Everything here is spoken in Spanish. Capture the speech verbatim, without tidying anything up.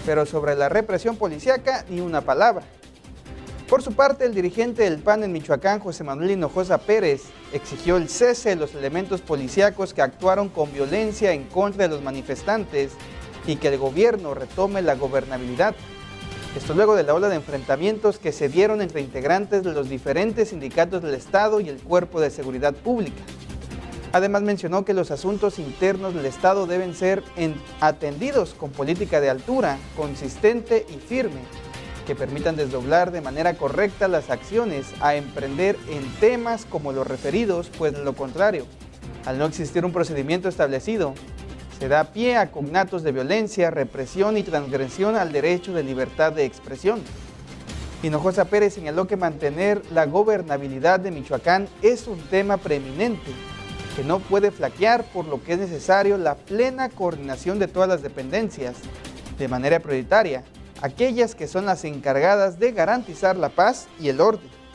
pero sobre la represión policíaca ni una palabra. Por su parte, el dirigente del P A N en Michoacán, José Manuel Hinojosa Pérez, exigió el cese de los elementos policíacos que actuaron con violencia en contra de los manifestantes y que el gobierno retome la gobernabilidad. Esto luego de la ola de enfrentamientos que se dieron entre integrantes de los diferentes sindicatos del Estado y el Cuerpo de Seguridad Pública. Además mencionó que los asuntos internos del Estado deben ser atendidos con política de altura, consistente y firme, que permitan desdoblar de manera correcta las acciones a emprender en temas como los referidos, pues de lo contrario, al no existir un procedimiento establecido, se da pie a cognatos de violencia, represión y transgresión al derecho de libertad de expresión. Hinojosa Pérez señaló que mantener la gobernabilidad de Michoacán es un tema preeminente, que no puede flaquear, por lo que es necesario la plena coordinación de todas las dependencias, de manera prioritaria, aquellas que son las encargadas de garantizar la paz y el orden.